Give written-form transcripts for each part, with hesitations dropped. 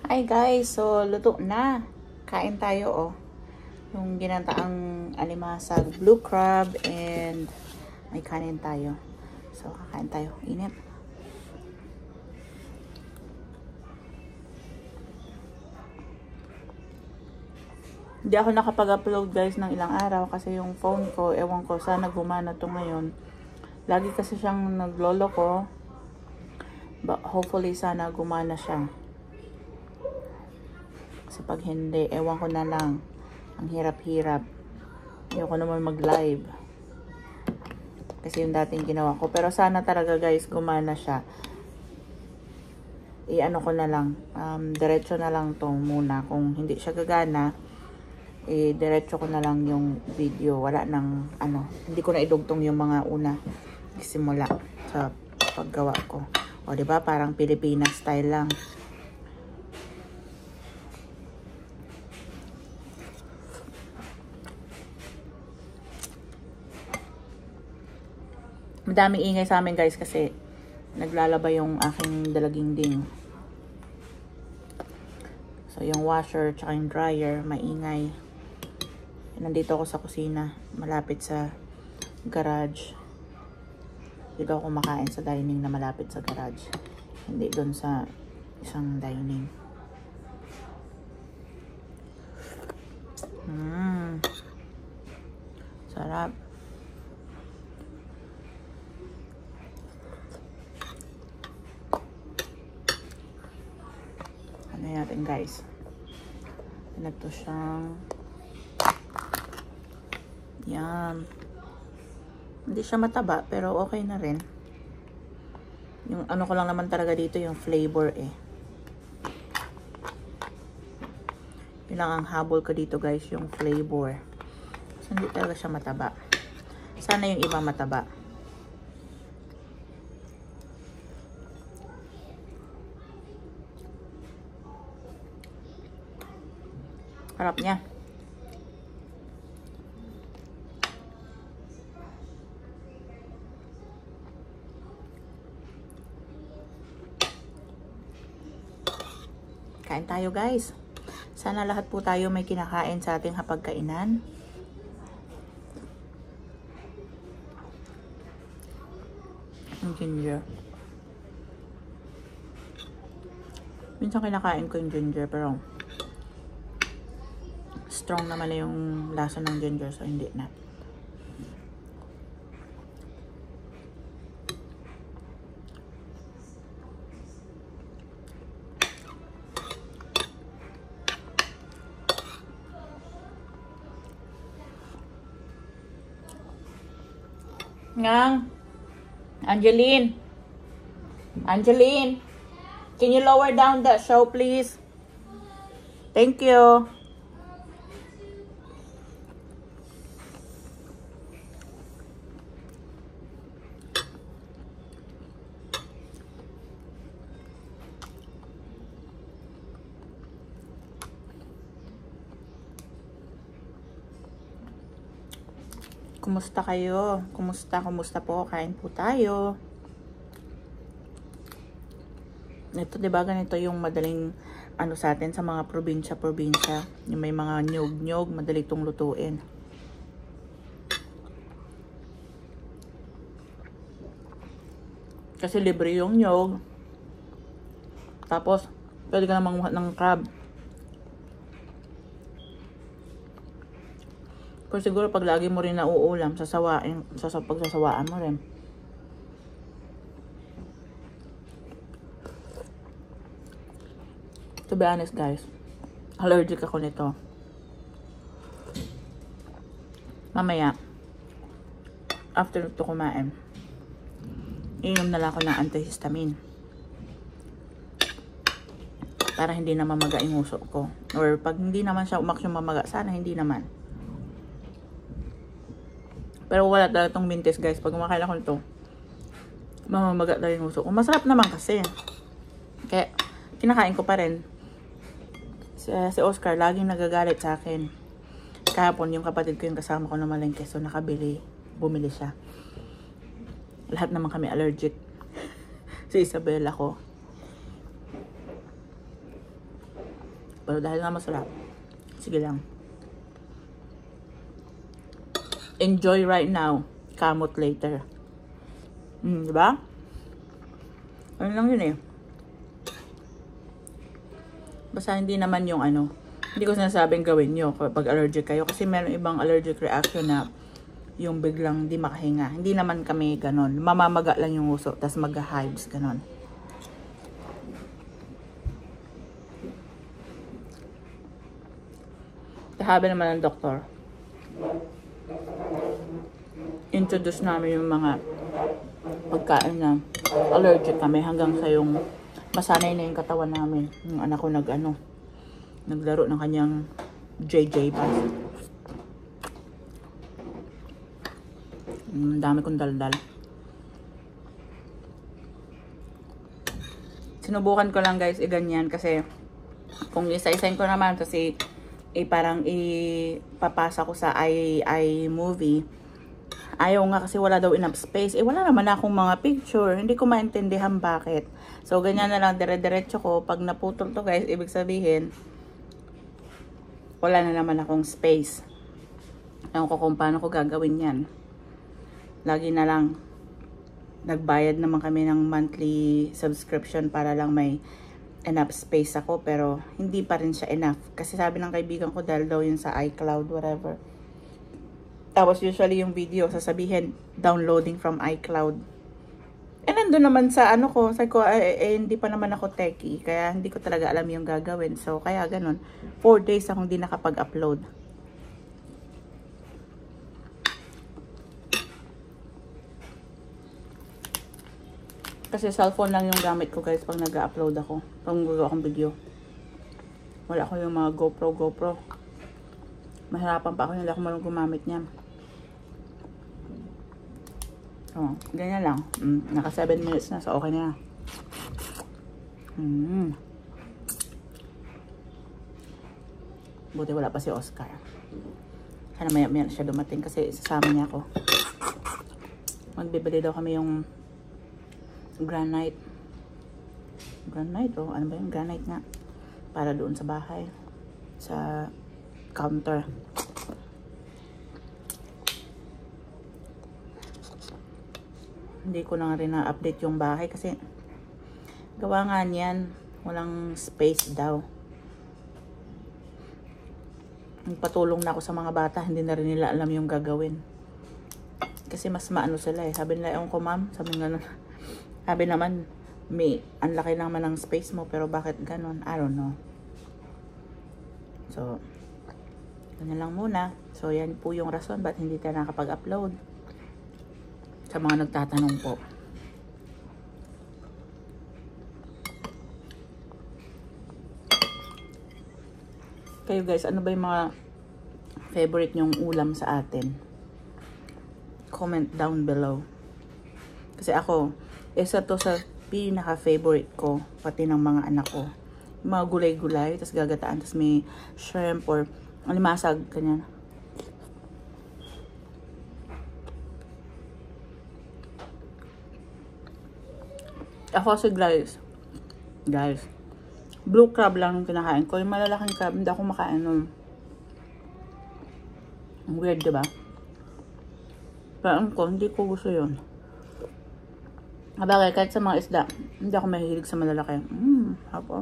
Hi guys, so luto na. Kain tayo oh. Yung ginataang alimasag, blue crab, and may kanin tayo. So kakain tayo. Init. Hindi ako nakapag-upload guys ng ilang araw kasi yung phone ko, ewan ko, sana gumana to ngayon. Lagi kasi siyang naglolo ko. But hopefully sana gumana siya. Kasi pag hindi, ewan ko na lang. Ang hirap-hirap. Ayoko naman mag-live. Kasi yung dating ginawa ko. Pero sana talaga guys, gumana siya. I-ano ko na lang. Diretso na lang to muna. Kung hindi siya gagana, diretso ko na lang yung video. Wala nang, hindi ko na idugtong yung mga una. Simula sa paggawa ko. O, diba? Parang Pilipinas style lang. Madaming ingay sa amin guys kasi naglalaba yung aking dalaging ding. So yung washer tsaka yung dryer maingay. Nandito ako sa kusina, malapit sa garage. Dito ako kumakain sa dining na malapit sa garage. Hindi doon sa isang dining. Sarap. Ano natin guys? Ito siyang yan. Hindi siya mataba pero okay na rin. Yung ano ko lang naman talaga dito yung flavor eh. Yun lang ang habol ko dito guys, yung flavor. So, hindi talaga siya mataba. Sana yung iba mataba. Harap niya. Kain tayo guys. Sana lahat po tayo may kinakain sa ating hapagkainan. Ang ginger. Minsan kinakain ko yung ginger pero strong naman na yung lasa ng ginger so hindi na. Ngang Angeline, can you lower down the show please? Thank you. Kumusta kayo? Kumusta po? Kain po tayo. Ito, diba ganito yung madaling sa atin sa mga probinsya. Yung may mga nyog, madali itong lutuin. Kasi libre yung nyog. Tapos, pwede ka namang ng crab. Pero siguro pag lagi mo rin nauulam, pagsasawaan mo rin. To be honest guys, allergic ako nito. Mamaya, after ito kumain, inom na lang ako ng antihistamine. Para hindi na mamaga yung uso ko. Or pag hindi naman siya umaksyon mamaga, sana hindi naman. Pero wala talaga itong mintis guys. Pag kumakain ako nito, mamamaga talaga yung uso ko. Masarap naman kasi. Kaya, kinakain ko pa rin. Si Oscar, laging nagagalit sa akin. Kahapon, yung kapatid ko yung kasama ko na malengke. So, bumili siya. Lahat naman kami allergic. Si Isabella ko. Pero dahil nga masarap, sige lang. Enjoy right now, kamot later. Diba? Ano lang yun eh. Basta hindi naman yung ano, hindi ko sinasabing gawin nyo kapag allergic kayo. Kasi meron ibang allergic reaction na yung biglang di makahinga. Hindi naman kami ganon. Mamamaga lang yung uso, tas mag-hives, ganon. Sabi naman ng doktor, introduce namin yung mga pagkain na allergic kami hanggang sa yung masanay na yung katawan namin. Yung anak ko naglaro ng kanyang JJ pass. Dami kong daldal. Sinubukan ko lang guys, ganyan kasi kung isa-isain ko naman kasi parang ipapasa ko sa iMovie. Ayaw nga kasi wala daw enough space. Wala naman akong mga picture. Hindi ko maintindihan bakit. So, ganyan na lang. Dire-diretso ko. Pag naputol to guys, ibig sabihin, wala na naman akong space. Ewan ko kung paano ko gagawin yan. Lagi na lang, nagbayad naman kami ng monthly subscription para lang may enough space ako, pero hindi pa rin siya enough. Kasi sabi ng kaibigan ko, dahil daw yun sa iCloud, whatever. Tapos usually yung video, sasabihin, downloading from iCloud. Nandun naman sa ano ko, sabi ko, hindi pa naman ako techie, kaya hindi ko talaga alam yung gagawin. So, kaya ganun, 4 days akong di nakapag-upload. Kasi cellphone lang yung gamit ko guys pag nag-upload ako. Pag gagawa akong video. Wala ko yung mga GoPro. Mahirapan pa ako, hindi ako marunong gumamit niyan. Oh, ganyan lang. Naka 7 minutes na, so okay na. Buti wala pa si Oscar. Sana maya siya dumating kasi sasama niya ako. Magbibili daw kami yung granite. Oh, ano ba yung granite nga? Para doon sa bahay. Sa counter. Hindi ko na rin na-update yung bahay kasi gawa nga niyan. Walang space daw. Nagpatulong na ako sa mga bata. Hindi na rin nila alam yung gagawin. Kasi mas maano sila eh. Sabi nila, ewan ko ma'am. Sabi naman, ang laki naman ng space mo, pero bakit ganun? I don't know. So, ganyan lang muna. So, yan po yung rason ba't hindi tayo nakapag-upload. Sa mga nagtatanong po. Kayo guys, ano ba yung mga favorite nyong ulam sa atin? Comment down below. Kasi ako, isa to sa pinaka-favorite ko, pati ng mga anak ko. Yung mga gulay-gulay, tapos gagataan, tapos may shrimp or alimasag, kanyan. Ako kasi guys, blue crab lang yung kinakain ko. Yung malalaking crab, hindi ako makain nun. Weird, diba? Pero ko, hindi ko gusto yun. Habagay, kahit sa mga isda, hindi ako mahilig sa malalaki. Hapo.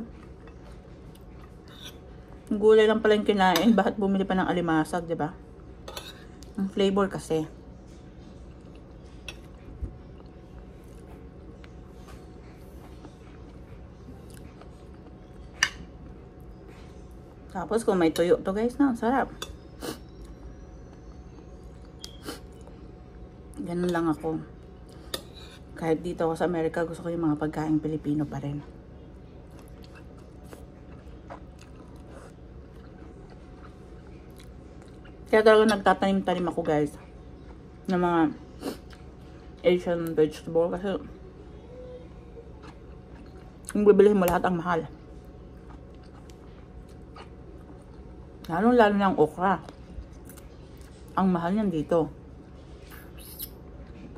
Gulay lang pala yung kinain. Bakit bumili pa ng alimasag, diba? Ang flavor kasi. Tapos kung may tuyo to guys, na sarap. Ganun lang ako. Kahit dito ako sa Amerika, gusto ko yung mga pagkain Pilipino pa rin. Kaya talaga nagtatanim-tanim ako guys ng mga Asian vegetable kasi kung bibilihin mo lahat ang mahal. Lalo ng okra. Ang mahal niyan dito.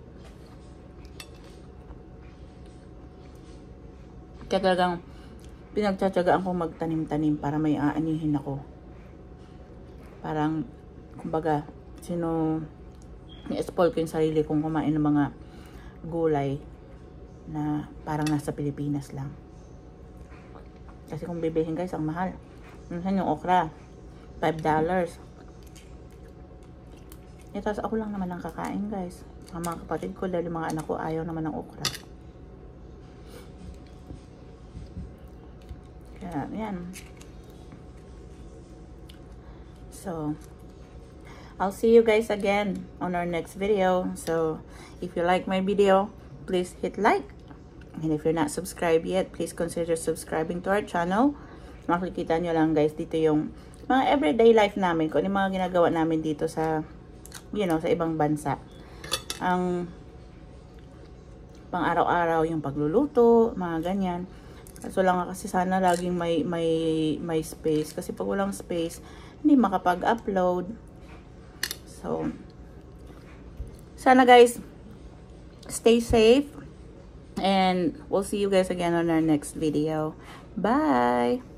Kaya talagang pinagtsatsagaan kong magtanim-tanim para may aanihin ako. Parang, kumbaga, ni-spoil ko yung sarili kong kumain ng mga gulay na parang nasa Pilipinas lang. Kasi kung bibilhin guys, ang mahal. Minsan yung okra, $5. Tapos ako lang naman ang kakain guys. Ang mga kapatid ko, dahil mga anak ko ayaw naman ng okra. Kaya, yan. So, I'll see you guys again on our next video. So, if you like my video, please hit like. And if you're not subscribed yet, please consider subscribing to our channel. Makikita nyo lang guys, dito yung mga everyday life namin. Kung ano yung mga ginagawa namin dito sa, sa ibang bansa. Ang pang araw-araw yung pagluluto, mga ganyan. So lang kasi sana laging may space. Kasi pag walang space, hindi makapag-upload. So, sana guys, stay safe. And we'll see you guys again on our next video. Bye!